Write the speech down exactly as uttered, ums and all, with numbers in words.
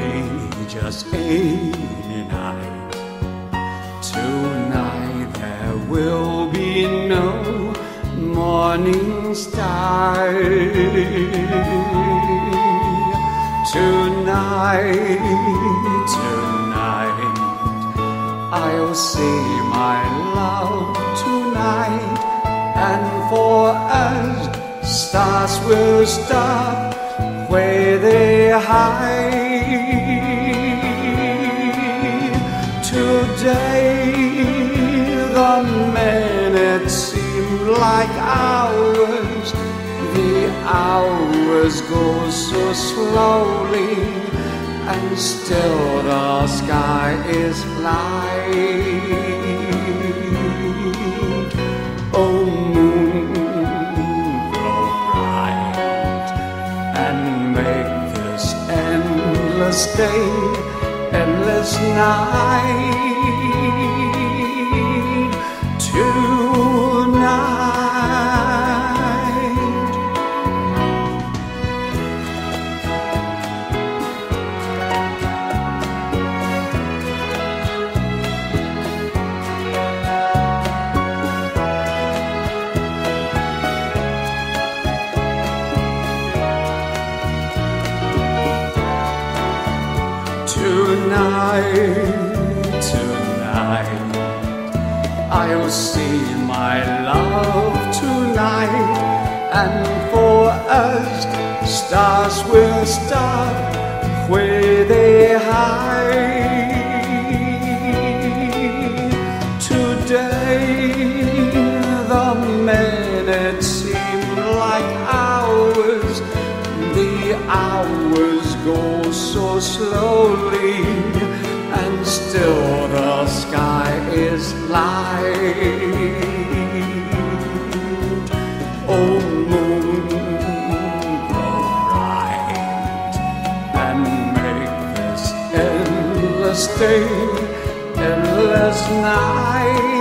just any night. Tonight there will be no morning star. Tonight, tonight, I'll see my love tonight, and for us, stars will stop where they hide. Today, the minutes seem like hours. The hours go so slowly, and still the sky is light. Oh, moon, grow bright and make this endless day, endless night. Tonight, tonight, tonight, I'll see my love tonight, and for us, stars will stop where they hide. Today, the minutes seem like hours. The hours go so slowly, and still the sky is light. Oh, moon, grow bright and make this endless day, endless night.